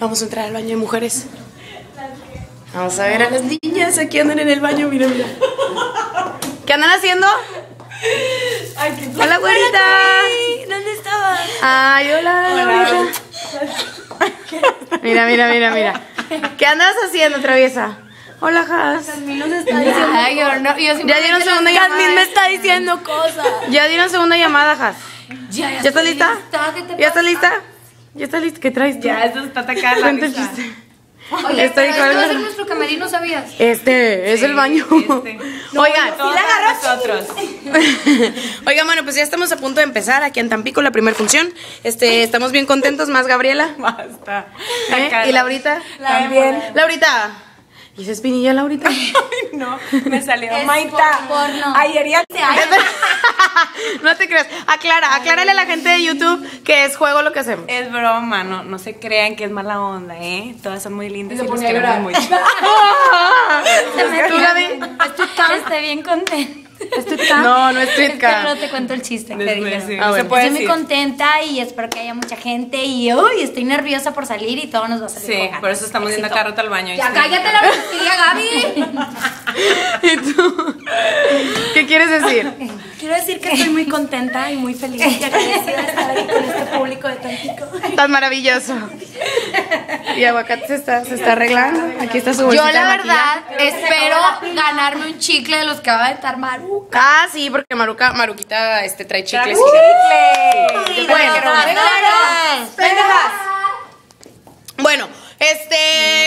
Vamos a entrar al baño de mujeres. Vamos a ver a las niñas. Aquí andan en el baño, mira, mira. ¿Qué andan haciendo? Ay, qué hola, güerita. ¿Dónde estabas? Ay, hola. Mira, mira, mira, mira. ¿Qué andas haciendo, traviesa? Hola, Has. Jasmine nos está diciendo. Ay, yo ya dieron segunda llamada. Jasmine me está diciendo cosas. Ya dieron segunda llamada, Has. ¿Ya estás lista? ¿Ya estás lista? ¿Ya estás lista? ¿Qué traes tú? Ya, esto está atacando. Cuenta el chiste. Oye, Esto pero dijo esto va a algo. ser nuestro camerino, ¿sabías? Este es el baño. Oigan, Todos a nosotros. oigan, bueno, pues ya estamos a punto de empezar aquí en Tampico, la primera función. Estamos bien contentos, más Gabriela. Basta. ¿Y Laurita? También. Laurita. ¿Y esa espinilla, Laurita? Ay, no, me salió Es Maita. porno. Ayer ya No te creas. Aclárale a la gente de YouTube que es juego lo que hacemos. es broma, no se crean que es mala onda, ¿eh? Todas son muy lindas y Se los ponía a queremos llorar. mucho. ¿Tú, Gaby? Estoy bien contenta. No, no es Es que Twitka. no te cuento el chiste que Después, dijeron. sí. Ah, bueno. Se puede Estoy muy decir. contenta y espero que haya mucha gente y uy, estoy nerviosa por salir y todo nos va a salir Sí, con ganas. por eso estamos yendo Éxito. acá rato al baño. Ya cállate la pastilla, Gaby. ¿Y tú? ¿Qué quieres decir? Quiero decir que estoy muy contenta y muy feliz y agradecida de estar aquí con este público de Tampico. Tan maravilloso. Y Aguacate se está arreglando. Aquí está su Yo bolsita la de verdad maquillaje. espero ganarme un chicle de los que va a aventar Maru. Ah, sí, porque Maruquita trae chicles. ¡Chicle! Bueno, Venga, bueno,